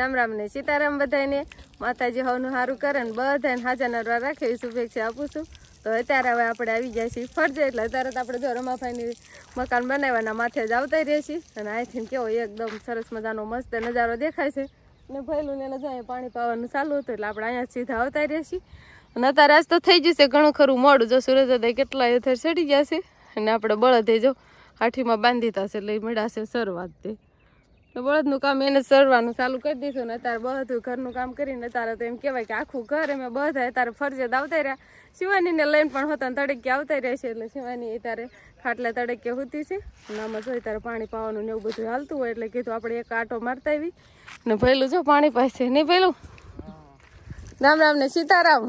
રામ રામ ને સીતારામ બધાને માતાજી હવનું સારું કરે ને બધાને હાજર નરવા રાખે એવી શુભેચ્છા આપું છું. તો અત્યારે હવે આપણે આવી જાય છીએ ફરજે એટલે અત્યારે તો આપણે જો રમાભાઈની મકાન બનાવવાના માથે જ આવતા રહીએ છીએ અને અહીંથી કેવો એકદમ સરસ મજાનો મસ્ત નજારો દેખાય છે ને ભયલું ને જાય પાણી પાવાનું ચાલુ હતું એટલે આપણે અહીંયા સીધા આવતા રહીએ છીએ અને અત્યારે આજ તો થઈ જશે ઘણું ખરું મોડું જો સૂરજોદય કેટલા અથર ચડી ગયા છે અને આપણે બળદ જો હાઠીમાં બાંધી થશે એટલે મેળાશે શરૂઆત તે બળદનું કામ એને સરવાનું ચાલુ કરી દીધું ને અત્યારે બધું ઘરનું કામ કરીને અત્યારે તો એમ કહેવાય કે આખું ઘર એમ બધા અત્યારે ફરજિયાત આવતા રહ્યા. શિવાનીને લઈને પણ હોતા તડકે આવતા રહે છે એટલે શિવાની અત્યારે ખાટલે તડકે હોતી છે અને આમાં જોઈ ત્યારે પાણી પાવાનું ને એવું બધું હાલતું હોય એટલે કીધું આપણે એક આટો મારતા આવી ને પહેલું જો પાણી પાસે નહીં પહેલું રામ રામ ને સીતારામ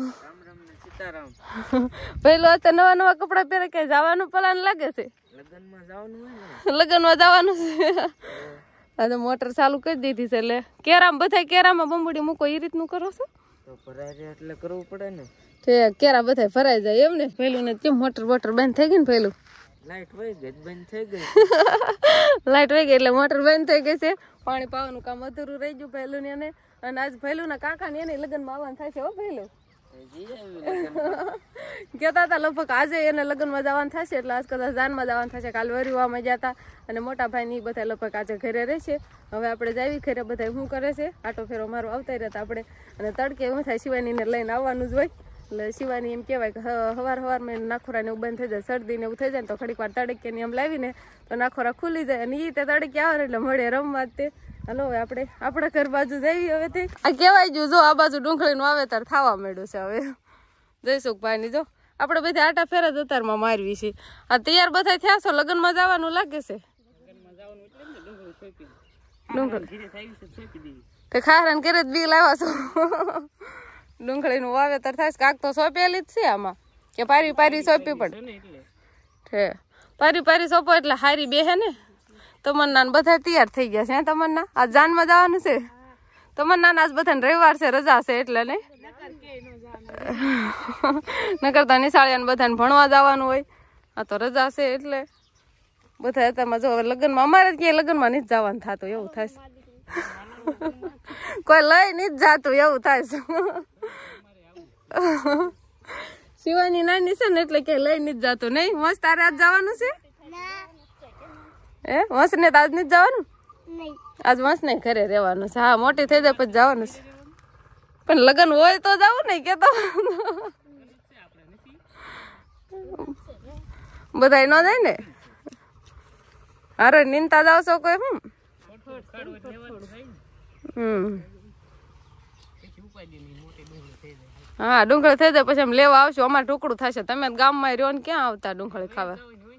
પહેલું અત્યારે નવા કપડા પહેરે કઈ જવાનું પ્લાન લાગે છે લગ્નમાં જવાનું છે. તો મોટર ચાલુ કરી દીધી છે એટલે કેરામાં બધા કેરામાં બંબુડી મૂકો એ રીતનું કરો છો એટલે કરવું પડે ને કેરા બધા ભરાઈ જાય એમ ને પેલું ને કેમ મોટર બોટર બંધ થઈ ગઈ ને પેલું લાઈટ વહી ગઈ બંધ થઈ ગઈ લાઈટ વહી ગઈ એટલે મોટર બંધ થઈ ગઈ છે. પાણી પાવાનું કામ અધૂરું રહી ગયું પહેલું ને એને અને આજ પહેલું ના કાકા ને એને લગ્નમાં આવવાનું થાય છે હો પહેલું કહેતા હતા લગભગ આજે એને લગ્નમાં જવાનું થશે એટલે આજ કદાચ જાનમાં જવાનું થશે. કાલ વરિવામાં ગયા હતા અને મોટા ભાઈ ની બધા લગભગ આજે ઘરે રહેશે. હવે આપણે જાવી ઘરે બધા શું કરે છે આટો ફેરો મારો આવતા રહેતા આપણે અને તડકે એવું થાય શિવાનીને લઈને આવવાનું જ હોય એટલે શિવાની એમ કહેવાય કે હવાર નાખોરા ને એવું બંધ થઈ જાય શરદી ને એવું થઈ જાય ને તો ઘડીક વાર તડકે ની એમ લાવીને તો નાખોરા ખુલી જાય અને એ તે તડકે આવે એટલે મળે રમવા તે. હલો હવે આપણે આપણા ઘર બાજુ જઈએ હવે તે આ કહેવાય જો આ બાજુ ડુંગળીનું વાવેતર થવા માંડ્યું છે હવે જયસુખભાઈ ની જો આપણે બધા આટા ફેરા દતારમાં મારવી છે. આ તૈયાર બધા થયા છો લગ્નમાં જવાનું લાગે છે ડુંગળી ખારણ કરે બી લાવવા છો ડુંગળીનું વાવેતર થાય કાક તો સોંપેલી જ છે આમાં કે પારી પારી સોંપી પડે પારી સોંપો એટલે હારી બેહે ને. તમન્ના ને બધા તૈયાર થઈ ગયા છે તમન્ના આજ જાનમાં જવાનું છે તમન્ના આજ બધાને રવિવાર છે રજા છે એટલે નહીં નકરતા નિશાળિયા બધાને ભણવા જવાનું હોય આ તો રજા છે એટલે બધા અત્યારમાં જો લગ્નમાં અમારે ક્યાંય લગ્નમાં નથી જવાનું થતું એવું થાય કોઈ લઈ નથી જાતું એવું થાય છે. શિવાની નાની છે ને એટલે ક્યાંય લઈ નથી જાતું નહીં મસ્ત તારે આજ જવાનું છે વંશ ને આજ નથી જવાનું આજ વંશ ને ઘરે રહેવાનું છે. હા મોટી થઈ જાય પછી જવાનું છે પણ લગ્ન હોય તો જવું નહીં કેતો બધા ન જાય ને અરે નિંતા જાવ છો કોઈ હા ડુંગળી થઈ જાય પછી એમ લેવા આવશું અમારે ટુકડું થશે તમે ગામમાં રહ્યો ને ક્યાં આવતા ડુંગળી ખાવા.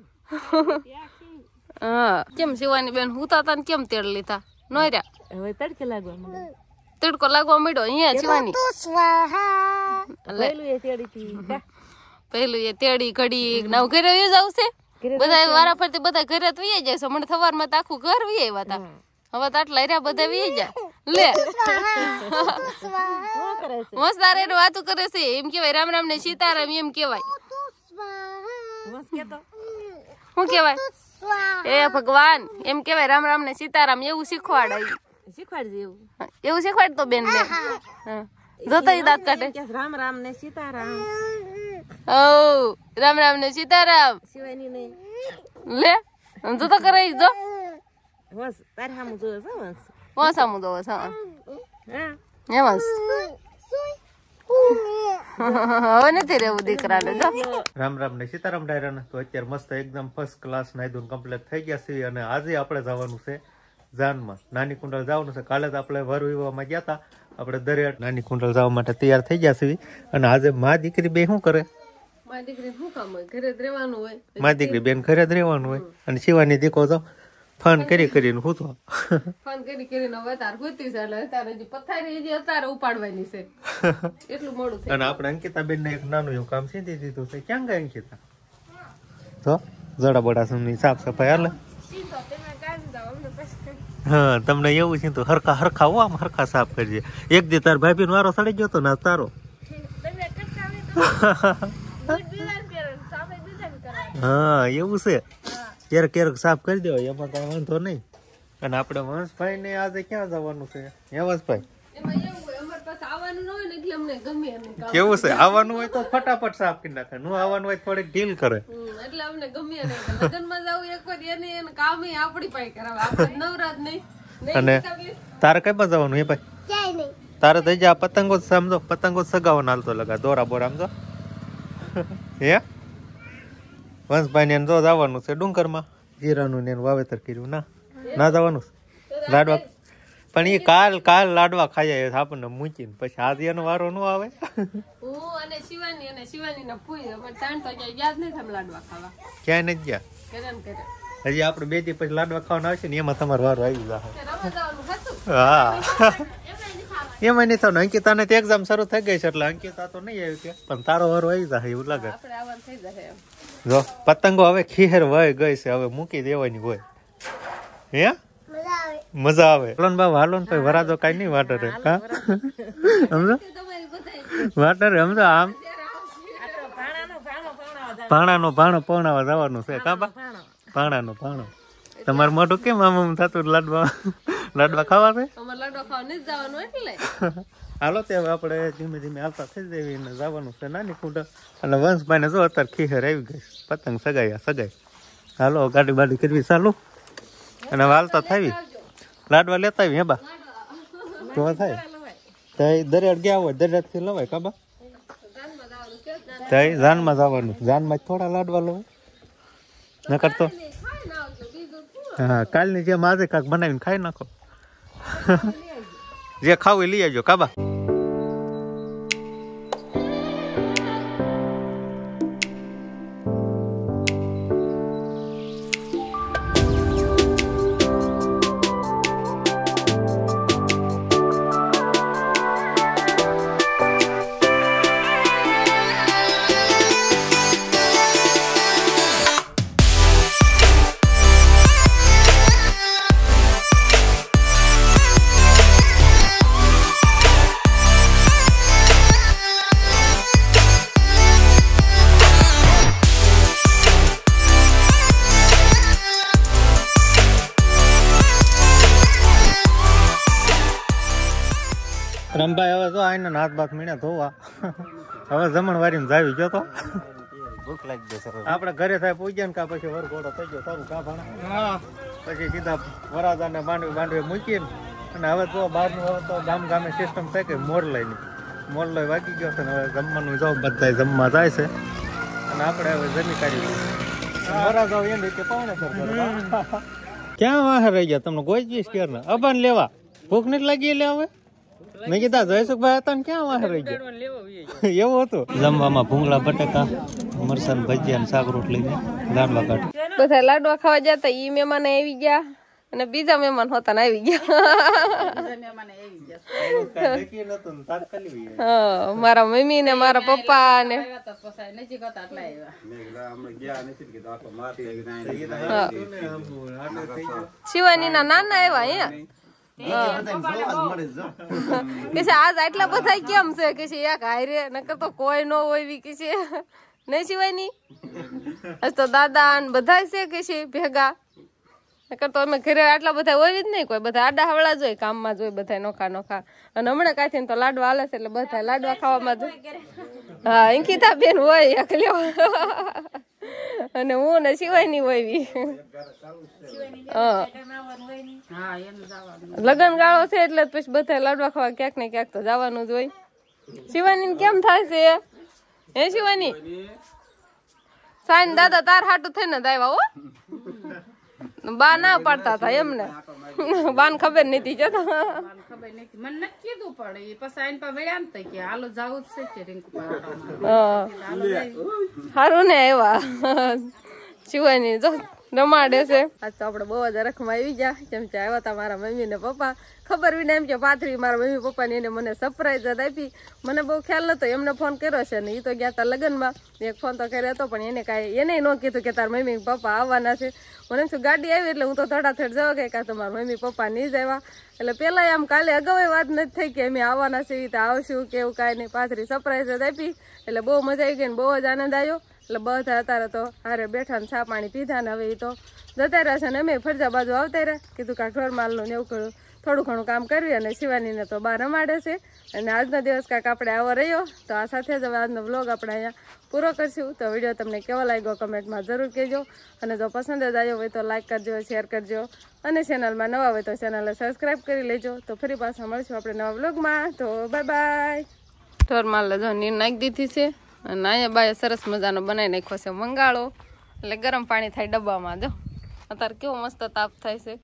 હા કેમ શિવાની બેન હુતા હતા ને કેમ તેડ લીધા નો રહ્યા હવે તડકે લાગવા તડકો લાગવા માંડ્યો અહીંયા શિવાની પેલું એ તેડી ઘડી નવ ઘરે આવશે બધા વારા ફરતી બધા ઘરે તો વી જાય છે મને સવાર માં આખું ઘર વી આવ્યા હતા હવે તો આટલા રહ્યા બધા વી જાય લે મસ્ત તારે વાતું કરે છે એમ કેવાય રામ રામ ને સીતારામ એમ કેવાય શું કેવાય એ ભગવાન એમ કેવાય રામ રામ ને સીતારામ એવું શીખવાડાય એવું શીખવાડ તો બેન ને જોતો દાંત કાઢે રામ રામ ને સીતારામ ઓ રામ રામ ને સીતારામ લે જોતો કરે જો તારે સામું જોવે છે વંશ સામું જોવે છે હે વંશ હવે નથી રહેવું દીકરાને જો રામ રામ ને સીતારામ ડાયરા. તો અત્યારે મસ્ત એકદમ ફર્સ્ટ ક્લાસ નાઈધું કમ્પ્લીટ થઈ ગયા છે અને આજે આપણે જવાનું છે જાનમાં નાની કુંડળ જવાનું છે. કાલે જ આપણે વર વિવાહમાં ગયા હતા આપણે દરિયા નાની કુંડળ જવા માટે તૈયાર થઈ ગયા છે અને આજે મા દીકરી બે શું કરે મા દીકરી શું કામ હોય ઘરે જ રહેવાનું હોય મા દીકરી બેન ઘરે જ રહેવાનું હોય અને શિવાની દીકો તો ફોન કરીને હું તો ફોન કરીને હવે તાર હોતી છે એટલે તારે જે પથારી જે અત્યારે ઉપાડવાની છે એટલું મોડું થઈ. અને આપણે અંકિતા બેન ને એક નાનું એવું કામ સીધી દીધું છે. ક્યાં ગયા અંકિતા તો જડા બડા સમની સાફ સફાઈ હાલે હા તમને એવું છે તો હરખા હો આમ હરખા સાફ કરજે. એક દી તાર ભાભી નો વારો સડી ગયો તો ને તારો હા એવું છે ક્યારેક સાફ કરી દેવાય એમાં કઈ વાંધો નહીં અને આપણે વંશભાઈ ને આજે ક્યાં જવાનું છે હેવસભાઈ? એમાં એવું હોય અમાર પાસે આવવાનું ન હોય ને એટલે અમને ગમે એમ કામ. કેવું છે? આવવાનું હોય તો ફટાફટ સાફ કરી નાખે, નું આવવાનું હોય થોડીક ઢીલ કરે. એટલે અમને ગમે એમ લગ્નમાં જાવ એક વાર એને કામ આપણી પાસે કરાવે, આપણે નવરાત નહીં. અને તારે કઈ માં જવાનું? એ ભાઈ તારે થઈ જાય પતંગો સમજો, પતંગો સગાવવાનો હાલતો લગા દોરા બોરા સમજો. હે વંશભાઈ ને જો જવાનું છે ડુંગરમાં, જીરાનું ને વાવેતર કર્યું. ના જવાનું લાડવા, પણ એ કાલ લાડવા ખાઈ આપણને મૂકીને પછી આજે એનો વારો ન આવે. હું અને શિવાની ના ફૂઈ અમે ત્રણ તો ક્યાંય યાદ નહીં થમ લાડવા ખાવા, ક્યાંય નથી ગયા. હજી આપણે બે દી પછી લાડવા ખાવાના આવશે ને એમાં તમારો વારો આવી જશે. હા એમાં નહીં થવાનું. અંકિતા ને એક્ઝામ શરૂ થઈ ગઈ છે એટલે અંકિતા તો નહીં આવી કે, પણ તારો વારો આવી જશે એવું લાગે. જો પતંગો હવે ખીહેર વહી ગઈ છે, હવે મૂકી દેવાની હોય. હે મજા આવે. હાલો ને બાબા, હાલો ને ભાઈ, વરાજો કઈ નહીં વાટર સમજો, વાટર સમજો. આમ ભાણાનો ભાણો પૌણાવા જવાનું છે. કાબા ભાણાનો ભાણો. તમારું મોઢું કેમ આમ થતું? લાડવા ખાવા છે? હાલો તે હવે આપણે ધીમે ધીમે આવતા થઈ જઈએ ને જવાનું છે નાની કુંડ. અને વંશભાઈ ને જો અત્યારે ખીહેર આવી ગઈ, પતંગ સગાઈ. હાલો ગાડી બાડી કરવી ચાલુ અને હાલતા થાવી લાડવા લેતા આવી. હે બા તો થાય દરિયાડ ગયા હોય, દરિયાદ થી લવાય. કાબા તઈ જાનમાં જવાનું, જાનમાં થોડા લાડવા લવાય ન કરતો. હા કાલની જેમ આજે કાંક બનાવીને ખાઈ નાખો. જે ખાવું એ લઈ આવજો. કાબા રમભાઈ હવે તો આઈને હાથ બાથ મીણા ધોવા. હવે જમણવારી જાવી ગયો તો ભૂખ લાગી ગઈ. આપડે ઘરે થાય પૂજ્યા ને કા પછી વરઘોડો થઈ ગયો સારું કા ભાણા, પછી સીધા વરાદા ને માંડવી મૂકીને અને હવે તો બહારનું હવે તો ગામે સિસ્ટમ થઈ ગઈ મોરલાઈ વાગી ગયો છે ને હવે જમવાનું જાવ બધા જમવા જાય છે અને આપણે હવે જમી કાઢી વરાદા એમ રીતે પાવને ક્યાં વાહે રહી ગયા તમને કોઈ જ ક્યારે ને અબાન લેવા ભૂખ નથી લાગી એટલે હવે મેં કીધા જયસુખભાઈ હતા ને ક્યાં વાહે રહી ગયા એવું હતું. જમવામાં ભૂંગળા બટાકા મરસાન ભજીયા શાક રોટલી ને લાડવા કાઢ બધા લાડવા ખાવા જતા ઈ મહેમાન આવી ગયા અને બીજા મહેમાન હોતા ને આવી ગયા. મારા મમ્મી ને મારા પપ્પા ને શિવાની ના નાના આવ્યા કે આજ આટલા બધા કેમ છે કે એક હારે નકર તો કોઈ ન હોય કે છે નહીં શિવાની. આજ તો દાદા ને બધા છે કે છે ભેગા, નકર તો અમે ઘરે આટલા બધા હોય જ નહીં. કોઈ બધા આડા હવળા જ હોય, કામમાં જ હોય બધા નોખા. અને હમણાં કાંઈ તો લાડવા હાલે છે એટલે બધા લાડવા ખાવામાં જ. હા અંકિતા બેન હોય એકલ્યો અને હું ને શિવાની હોય. લગન ગાળો છે એટલે પછી બધા લાડવા ખાવા ક્યાંક ને ક્યાંક તો જવાનું જ હોય. શિવાની કેમ થાય છે? હે શિવાની સાઈન દાદા તાર હાટું થઈને જ આવ્યા હો. બા ના પાડતા હતા એમને, બાન ખબર નથી જતો. મને નથી કીધું પડે પછી આઈને પર વળ્યા ને કે હાલો જાવું જ છે રિંકુ સારું ને આવ્યા શિવાની જો રમાડે છે. આજ તો આપડે બહુ જ રખમાં આવી ગયા કેમ કે આવ્યા હતા મારા મમ્મી ને પપ્પા. ખબર બી ને એમ કે પાથરી મારા મમ્મી પપ્પા ને એને મને સરપ્રાઈઝ જ આપી. મને બહુ ખ્યાલ નતો, એમને ફોન કર્યો છે ને એ તો ગયા હતા લગ્નમાં. એક ફોન તો કર્યો હતો પણ એને ન કીધું કે તારા મમ્મી પપ્પા આવવાના છે. મને એમ થયું ગાડી આવી એટલે હું તો ધડાધડ જવા ગઈ કાં તો મારા મમ્મી પપ્પા નહીં જ આવ્યા. એટલે પેલા આમ કાલે અગાઉ વાત નથી થઈ કે અમે આવવાના છે તો આવશું કે એવું કાંઈ નહીં. પાથરી સરપ્રાઈઝ જ આપી એટલે બહુ મજા આવી ગઈ ને બહુ જ આનંદ આવ્યો. એટલે બધા અત્યારે તો હારે બેઠા ને ચા પાણી પીધા ને હવે એ તો જતા રહ્યા છે ને અમે ફરજા બાજુ આવતા રહ્યા કીધું કાંક ઘર માલનું ને એવું કર્યું થોડું ઘણું કામ કર્યું અને શિવાનીને તો બહાર રમાડે છે અને આજનો દિવસ કાંઈક આપણે આવો રહ્યો તો આ સાથે જ હવે આજનો વ્લોગ આપણે અહીંયા પૂરો કરશું તો વિડીયો તમને કેવો લાગ્યો કમેન્ટમાં જરૂર કહેજો અને જો પસંદ જ આવ્યો હોય તો લાઇક કરજો શેર કરજો અને ચેનલમાં નવા હોય તો ચેનલને સબસ્ક્રાઈબ કરી લેજો તો ફરી પાછા મળશું આપણે નવા વ્લોગમાં તો બાય બાય ઢોર માલ જો નીર નાખી દીધી છે અને અહીંયા બાય સરસ મજાનો બનાવી નાખ્યો છે મંગાળો એટલે ગરમ પાણી થાય ડબ્બામાં જો અત્યારે કેવો મસ્ત તાપ થાય છે